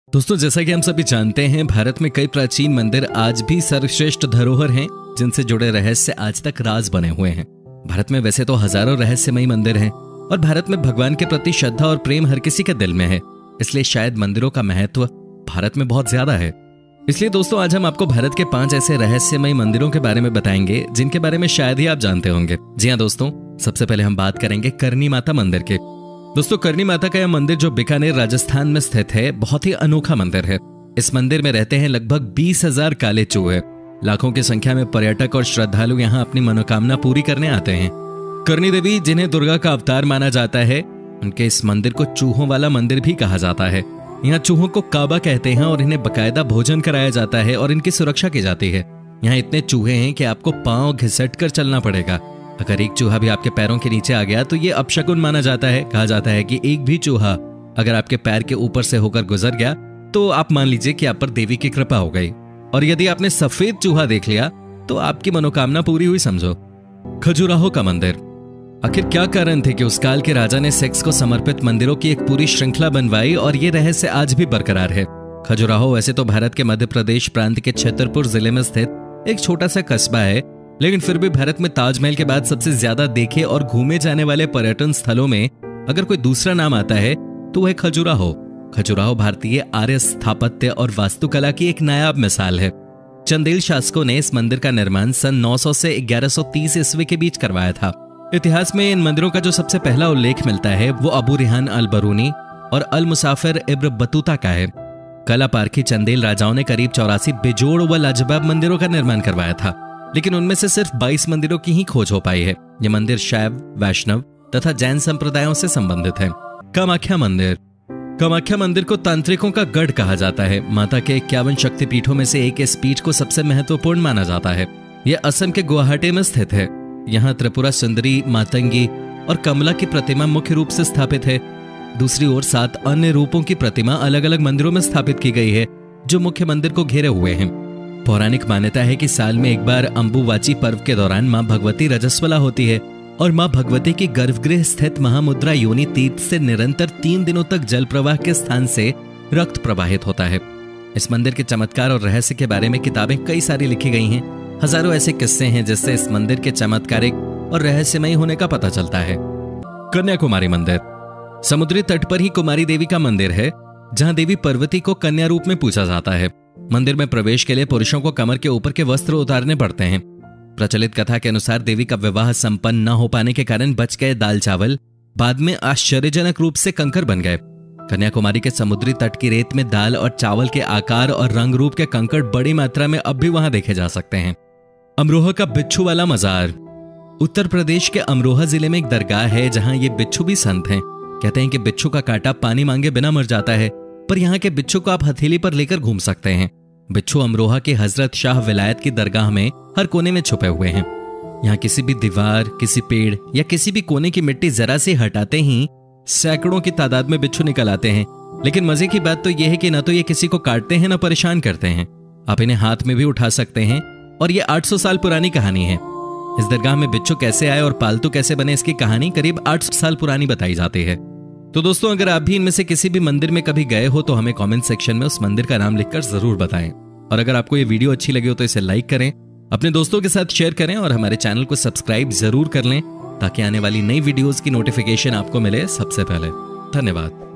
दोस्तों, जैसा कि हम सभी जानते हैं, भारत में कई प्राचीन मंदिर आज भी सर्वश्रेष्ठ धरोहर हैं, जिनसे जुड़े रहस्य आज तक राज बने हुए हैं। भारत में वैसे तो हजारों रहस्यमयी मंदिर हैं और भारत में भगवान के प्रति श्रद्धा और प्रेम हर किसी के दिल में है, इसलिए शायद मंदिरों का महत्व भारत में बहुत ज्यादा है। इसलिए दोस्तों, आज हम आपको भारत के 5 ऐसे रहस्यमयी मंदिरों के बारे में बताएंगे जिनके बारे में शायद ही आप जानते होंगे। जी हाँ दोस्तों, सबसे पहले हम बात करेंगे करनी माता मंदिर के। दोस्तों, करनी माता का यह मंदिर जो बीकानेर राजस्थान में स्थित है, बहुत ही अनोखा मंदिर है। इस मंदिर में रहते हैं लगभग 20,000 काले चूहे। लाखों की संख्या में पर्यटक और श्रद्धालु यहाँ अपनी मनोकामना पूरी करने आते हैं। करनी देवी, जिन्हें दुर्गा का अवतार माना जाता है, उनके इस मंदिर को चूहों वाला मंदिर भी कहा जाता है। यहाँ चूहों को काबा कहते हैं और इन्हें बकायदा भोजन कराया जाता है और इनकी सुरक्षा की जाती है। यहाँ इतने चूहे हैं कि आपको पांव घिसट कर चलना पड़ेगा। अगर एक चूहा भी आपके पैरों के नीचे आ गया तो ये अपशकुन माना जाता है। कहा जाता है कि एक भी चूहा अगर आपके पैर के ऊपर से होकर गुजर गया तो आप मान लीजिए कि आप पर देवी की कृपा हो गई। और यदि आपने सफेद चूहा देख लिया तो आपकी मनोकामना पूरी हुई समझो। खजुराहो का मंदिर। आखिर क्या कारण थे कि उस काल के राजा ने सेक्स को समर्पित मंदिरों की एक पूरी श्रृंखला बनवाई और ये रहस्य आज भी बरकरार है। खजुराहो वैसे तो भारत के मध्य प्रदेश प्रांत के छतरपुर जिले में स्थित एक छोटा सा कस्बा है, लेकिन फिर भी भारत में ताजमहल के बाद सबसे ज्यादा देखे और घूमे जाने वाले पर्यटन स्थलों में अगर कोई दूसरा नाम आता है तो वह खजुराहो। खजुराहो भारतीय आर्य स्थापत्य और वास्तुकला की एक नायाब मिसाल है। चंदेल शासकों ने इस मंदिर का निर्माण सन 900 से 1130 ईस्वी के बीच करवाया था। इतिहास में इन मंदिरों का जो सबसे पहला उल्लेख मिलता है वो अबू रिहान अल बरूनी और अल मुसाफिर इब्न बतूता का है। कला पारखी चंदेल राजाओं ने करीब 84 बेजोड़ व लाजवाब मंदिरों का निर्माण करवाया था, लेकिन उनमें से सिर्फ 22 मंदिरों की ही खोज हो पाई है। ये मंदिर शैव, वैष्णव तथा जैन संप्रदायों से संबंधित है। कामाख्या मंदिर। कामाख्या मंदिर को तांत्रिकों का गढ़ कहा जाता है। माता के 51 शक्तिपीठों में से एक इस पीठ को सबसे महत्वपूर्ण माना जाता है। यह असम के गुवाहाटी में स्थित है। यहाँ त्रिपुरा सुंदरी, मातंगी और कमला की प्रतिमा मुख्य रूप से स्थापित है। दूसरी ओर 7 अन्य रूपों की प्रतिमा अलग अलग मंदिरों में स्थापित की गई है, जो मुख्य मंदिर को घेरे हुए हैं। पौराणिक मान्यता है कि साल में एक बार अंबुवाची पर्व के दौरान मां भगवती रजस्वला होती है और मां भगवती की गर्भगृह स्थित महामुद्रा योनि तीर्थ से निरंतर 3 दिनों तक जल प्रवाह के स्थान से रक्त प्रवाहित होता है। इस मंदिर के चमत्कार और रहस्य के बारे में किताबें कई सारी लिखी गई हैं। हजारों ऐसे किस्से हैं जिससे इस मंदिर के चमत्कारिक और रहस्यमयी होने का पता चलता है। कन्याकुमारी मंदिर। समुद्री तट पर ही कुमारी देवी का मंदिर है, जहां देवी पार्वती को कन्या रूप में पूजा जाता है। मंदिर में प्रवेश के लिए पुरुषों को कमर के ऊपर के वस्त्र उतारने पड़ते हैं। प्रचलित कथा के अनुसार देवी का विवाह संपन्न न हो पाने के कारण बच गए दाल चावल बाद में आश्चर्यजनक रूप से कंकर बन गए। कन्याकुमारी के समुद्री तट की रेत में दाल और चावल के आकार और रंग रूप के कंकड़ बड़ी मात्रा में अब भी वहां देखे जा सकते हैं। अमरोहा का बिच्छू वाला मजार। उत्तर प्रदेश के अमरोहा जिले में एक दरगाह है जहां ये बिच्छू भी संत हैं। कहते हैं कि बिच्छू का कांटा पानी मांगे बिना मर जाता है, पर यहाँ के बिच्छू को आप हथेली पर लेकर घूम सकते हैं। बिच्छू अमरोहा के हजरत शाह विलायत की दरगाह में हर कोने में छुपे हुए हैं। यहाँ किसी भी दीवार, किसी पेड़ या किसी भी कोने की मिट्टी जरा से हटाते ही सैकड़ों की तादाद में बिच्छू निकल आते हैं। लेकिन मजे की बात तो यह है कि न तो ये किसी को काटते हैं न परेशान करते हैं। आप इन्हें हाथ में भी उठा सकते हैं और ये 800 साल पुरानी कहानी है। इस दरगाह में बिच्छू कैसे आए और पालतू कैसे बने, इसकी कहानी करीब 800 साल पुरानी बताई जाती है। तो दोस्तों, अगर आप भी इनमें से किसी भी मंदिर में कभी गए हो तो हमें कमेंट सेक्शन में उस मंदिर का नाम लिखकर जरूर बताएं। और अगर आपको ये वीडियो अच्छी लगी हो तो इसे लाइक करें, अपने दोस्तों के साथ शेयर करें और हमारे चैनल को सब्सक्राइब जरूर कर लें ताकि आने वाली नई वीडियोस की नोटिफिकेशन आपको मिले सबसे पहले। धन्यवाद।